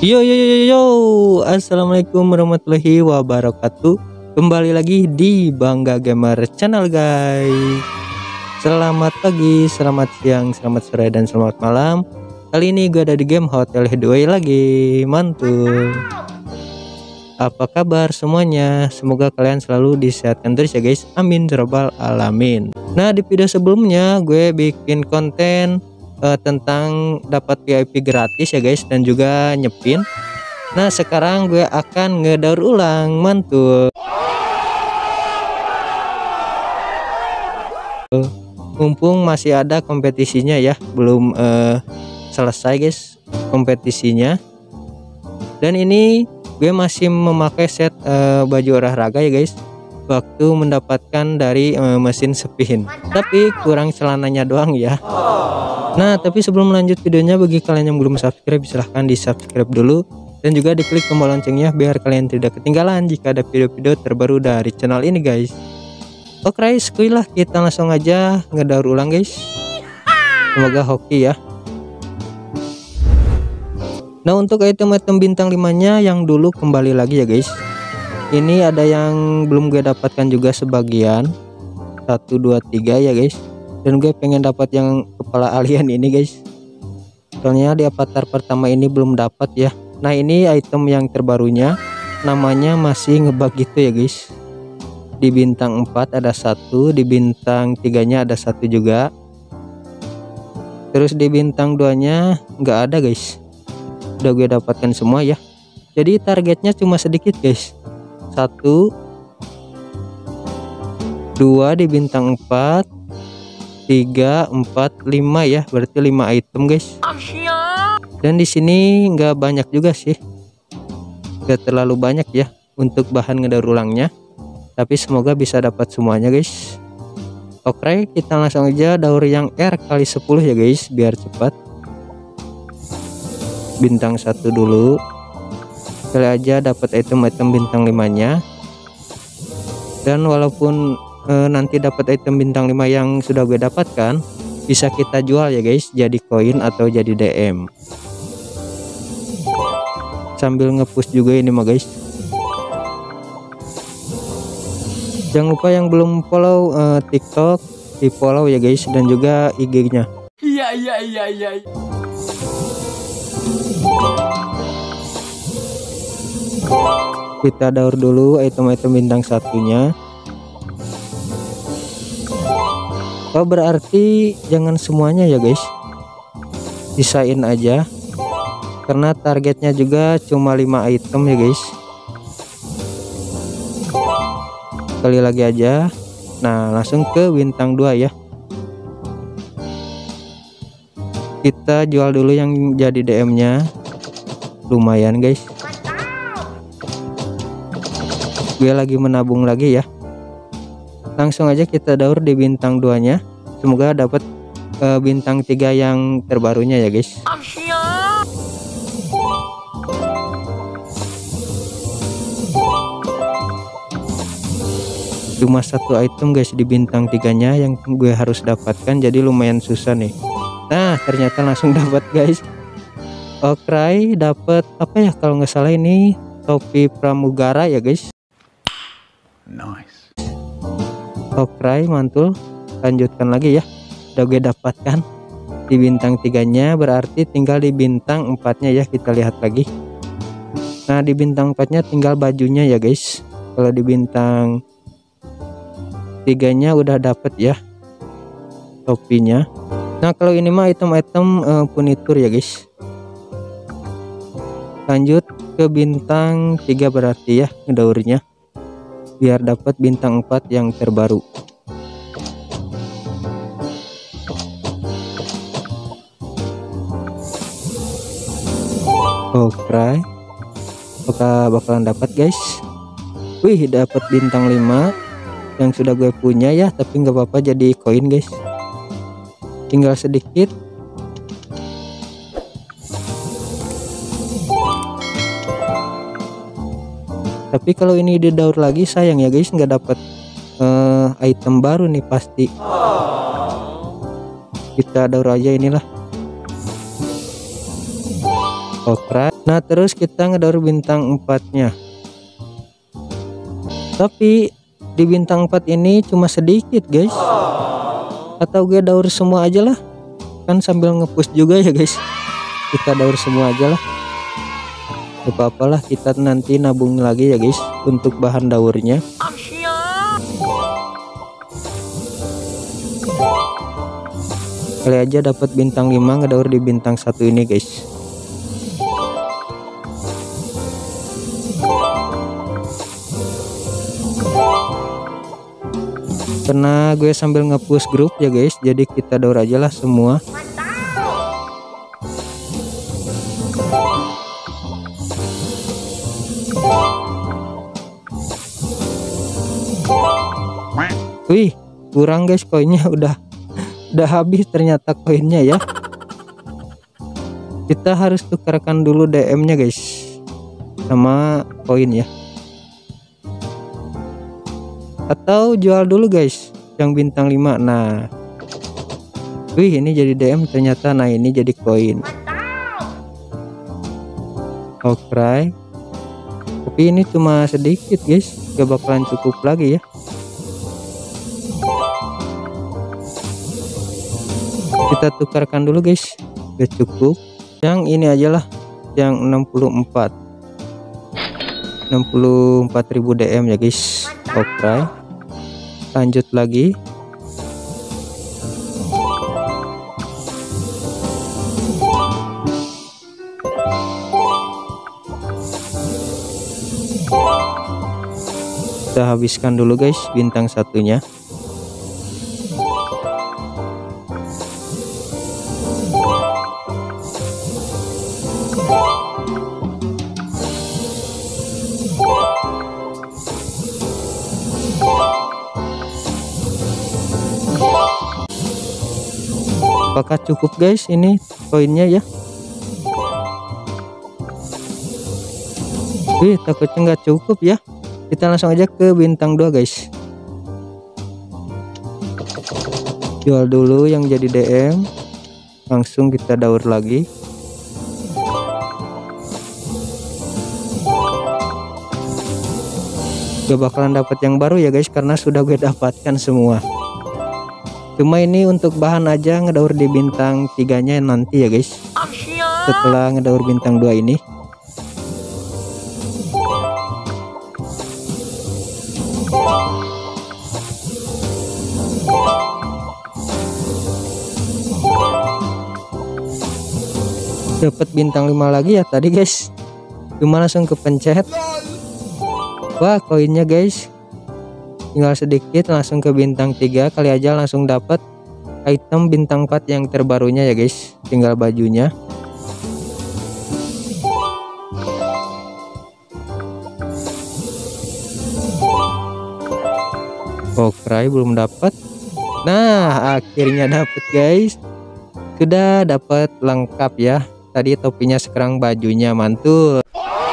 Yo yo yo yo yo, assalamualaikum warahmatullahi wabarakatuh. Kembali lagi di Bangga Gamer Channel guys. Selamat pagi, selamat siang, selamat sore, dan selamat malam. Kali ini gue ada di game Hotel Headway lagi. Mantul. Apa kabar semuanya? Semoga kalian selalu disehatkan terus ya guys. Amin ya rabbal alamin. Nah, di video sebelumnya gue bikin konten tentang dapat VIP gratis ya guys, dan juga nyepin. Nah, sekarang gue akan ngedaur ulang. Mantul. Mumpung masih ada kompetisinya ya, belum selesai guys kompetisinya. Dan ini gue masih memakai set baju olahraga ya guys, waktu mendapatkan dari mesin spin, tapi kurang celananya doang ya. Nah, tapi sebelum lanjut videonya, bagi kalian yang belum subscribe, silahkan di subscribe dulu dan juga diklik tombol loncengnya biar kalian tidak ketinggalan jika ada video-video terbaru dari channel ini guys. Oke guys, lah kita langsung aja ngedaur ulang guys. Semoga hoki ya. Nah, untuk item-item bintang 5 nya yang dulu kembali lagi ya guys. Ini ada yang belum gue dapatkan juga sebagian, 1, 2, 3 ya guys. Dan gue pengen dapat yang kepala alien ini guys, soalnya di avatar pertama ini belum dapat ya. Nah, ini item yang terbarunya, namanya masih ngebug gitu ya guys. Di bintang 4 ada 1, di bintang 3 nya ada 1 juga, terus di bintang 2 nya nggak ada guys. Udah gue dapatkan semua ya, jadi targetnya cuma sedikit guys. 1, 2 di bintang 4, 3, 4, 5 ya, berarti 5 item guys. Dan di sini nggak banyak juga sih, nggak terlalu banyak ya untuk bahan ngedaur ulangnya, tapi semoga bisa dapat semuanya guys. Oke, kita langsung aja daur yang R kali 10 ya guys, biar cepat. Bintang 1 dulu, kali aja dapat item-item bintang 5 nya. Dan walaupun nanti dapat item bintang 5 yang sudah gue dapatkan, bisa kita jual ya guys, jadi koin atau jadi DM. Sambil ngepush juga ini mah guys. Jangan lupa yang belum follow TikTok, di follow ya guys, dan juga IG-nya. Iya. Kita daur dulu item-item bintang 1 nya. Oh, berarti jangan semuanya ya guys, sisain aja, karena targetnya juga cuma 5 item ya guys. Kali lagi aja. Nah, langsung ke bintang 2 ya. Kita jual dulu yang jadi DM nya, lumayan guys. Gue lagi menabung lagi ya. Langsung aja kita daur di bintang 2 nya, semoga dapat bintang 3 yang terbarunya ya guys. Cuma 1 item guys di bintang 3 nya yang gue harus dapatkan, jadi lumayan susah nih. Nah, ternyata langsung dapat guys. Oke, dapat apa ya, kalau nggak salah ini topi pramugara ya guys. Nice. Oke, mantul. Lanjutkan lagi ya. Udah gue dapatkan di bintang 3 nya, berarti tinggal di bintang 4 nya ya, kita lihat lagi. Nah, di bintang 4 nya tinggal bajunya ya guys. Kalau di bintang 3 nya udah dapet ya topinya. Nah, kalau ini mah item-item furnitur ya guys. Lanjut ke bintang 3 berarti ya ngedaurnya, biar dapat bintang 4 yang terbaru. Oke, apakah bakalan dapat guys? Wih, dapat bintang 5 yang sudah gue punya ya, tapi nggak apa-apa, jadi koin guys. Tinggal sedikit. Tapi kalau ini didaur lagi sayang ya guys, nggak dapat item baru nih pasti. Kita daur aja inilah. Okra. Nah terus kita ngedaur bintang 4-nya, tapi di bintang 4 ini cuma sedikit guys. Atau gue daur semua aja lah, kan sambil ngepush juga ya guys. Kita daur semua aja lah, apa-apalah, kita nanti nabung lagi ya guys untuk bahan daurnya. Kali aja dapat bintang 5 ngedaur di bintang 1 ini guys. Karena gue sambil nge-push grup ya guys, jadi kita daur aja lah semua. Wih, kurang guys koinnya, udah habis ternyata koinnya ya. Kita harus tukarkan dulu DM-nya guys sama koin ya. Atau jual dulu guys yang bintang 5. Nah wih, ini jadi DM ternyata. Nah ini jadi koin. Oke, tapi ini cuma sedikit guys, gak bakalan cukup lagi ya. Kita tukarkan dulu guys, gak cukup. Yang ini aja lah, yang 64.000 DM ya guys. Oke, lanjut lagi. Kita habiskan dulu guys bintang 1-nya. Apakah cukup guys ini koinnya ya? Wih, takutnya nggak cukup ya. Kita langsung aja ke bintang 2 guys. Jual dulu yang jadi DM, langsung kita daur lagi. Gak bakalan dapat yang baru ya guys, karena sudah gue dapatkan semua. Cuma ini untuk bahan aja ngedaur di bintang 3-nya nanti ya guys, setelah ngedaur bintang 2 ini. Dapat bintang 5 lagi ya tadi guys, cuma langsung kepencet. Wah, koinnya guys tinggal sedikit, langsung ke bintang 3. Kali aja langsung dapat item bintang 4 yang terbarunya ya guys, tinggal bajunya. Oke, belum dapat. Nah akhirnya dapat guys, sudah dapat lengkap ya. Tadi topinya, sekarang bajunya, mantul.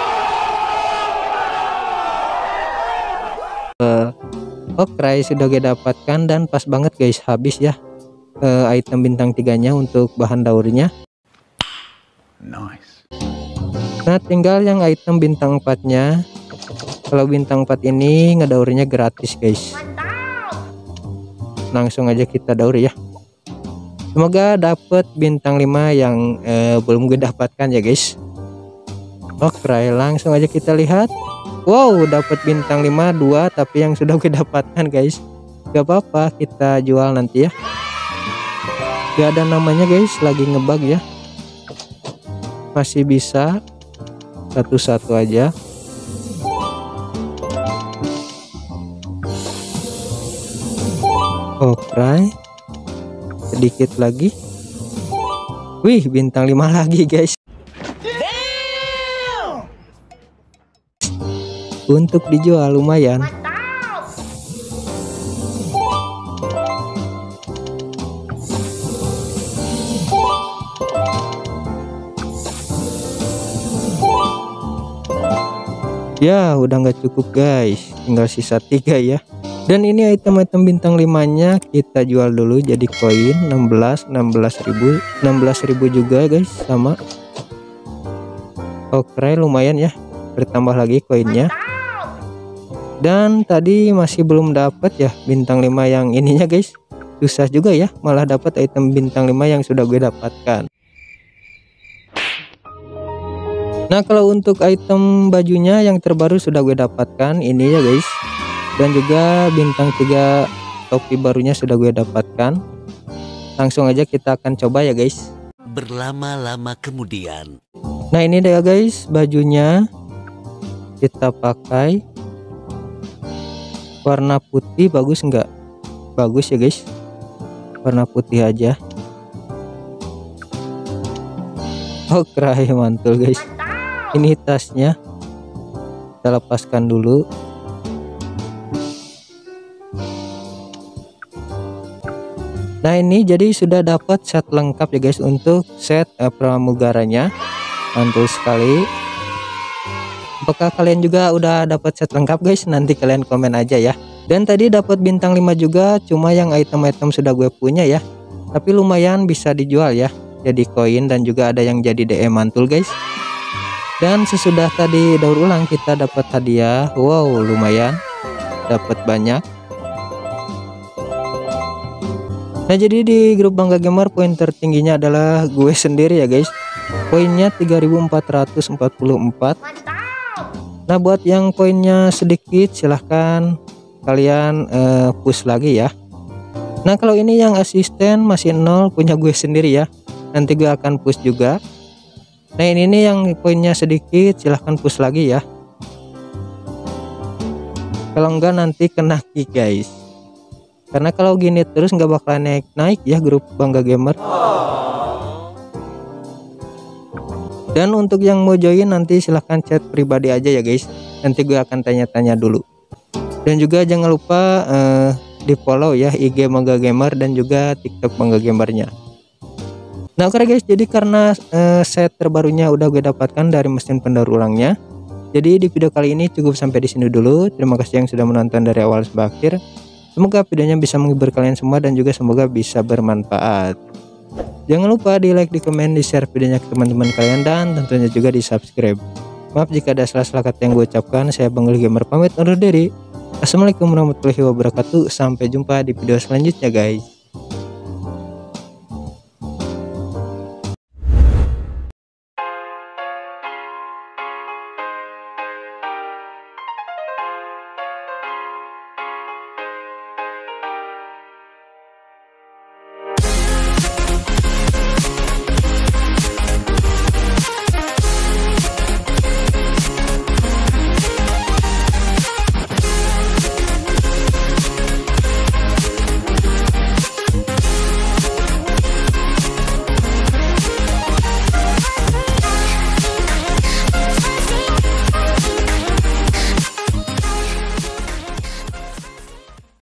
Oke, sudah gue dapatkan dan pas banget guys, habis ya item bintang 3-nya untuk bahan daurnya. Nice. Nah tinggal yang item bintang 4-nya. Kalau bintang 4 ini ngedaurnya gratis guys, langsung aja kita daur ya. Semoga dapat bintang 5 yang belum gue dapatkan ya guys. Oke, langsung aja kita lihat. Wow, dapat bintang 5 2, tapi yang sudah gue dapatkan guys. Gak apa-apa, kita jual nanti ya. Gak ada namanya guys, lagi ngebug ya. Masih bisa satu-satu aja. Oke, sedikit lagi. Wih, bintang 5 lagi guys. Untuk dijual lumayan. Ya udah nggak cukup guys, tinggal sisa 3 ya. Dan ini item-item bintang 5-nya kita jual dulu jadi koin 16.000 juga guys, sama. Oke, lumayan ya, bertambah lagi koinnya. Dan tadi masih belum dapat ya bintang 5 yang ininya guys. Susah juga ya, malah dapat item bintang 5 yang sudah gue dapatkan. Nah, kalau untuk item bajunya yang terbaru sudah gue dapatkan ini ya guys. Dan juga bintang 3 topi barunya sudah gue dapatkan. Langsung aja kita akan coba ya guys. Berlama-lama kemudian. Nah, ini deh ya guys bajunya. Kita pakai warna putih, bagus nggak? Bagus ya guys, warna putih aja. Oh keren, mantul guys. Ini tasnya kita lepaskan dulu. Nah, ini jadi sudah dapat set lengkap ya guys untuk set pramugaranya. Mantul sekali. Apakah kalian juga udah dapat set lengkap guys? Nanti kalian komen aja ya. Dan tadi dapat bintang 5 juga, cuma yang item-item sudah gue punya ya. Tapi lumayan bisa dijual ya, jadi koin dan juga ada yang jadi DM, mantul guys. Dan sesudah tadi daur ulang kita dapat hadiah. Wow, lumayan, dapat banyak. Nah, jadi di grup Bangga Gamer poin tertingginya adalah gue sendiri ya guys. Poinnya 3444. Nah, buat yang poinnya sedikit silahkan kalian push lagi ya. Nah, kalau ini yang asisten masih 0, punya gue sendiri ya. Nanti gue akan push juga. Nah, ini nih yang poinnya sedikit, silahkan push lagi ya. Kalau enggak nanti kena kick guys. Karena kalau gini terus nggak bakalan naik ya grup Bangga Gamer. Dan untuk yang mau join nanti silahkan chat pribadi aja ya guys. Nanti gue akan tanya-tanya dulu. Dan juga jangan lupa di follow ya IG Bangga Gamer dan juga TikTok Bangga Gamernya. Nah, oke guys, jadi karena set terbarunya udah gue dapatkan dari mesin pendaur ulangnya. Jadi di video kali ini cukup sampai di sini dulu. Terima kasih yang sudah menonton dari awal sampai akhir. Semoga videonya bisa menghibur kalian semua dan juga semoga bisa bermanfaat. Jangan lupa di like, di komen, di share videonya ke teman-teman kalian dan tentunya juga di subscribe. Maaf jika ada salah-salah kata yang gue ucapkan. Saya Bangga Gamer pamit undur diri. Assalamualaikum warahmatullahi wabarakatuh. Sampai jumpa di video selanjutnya guys.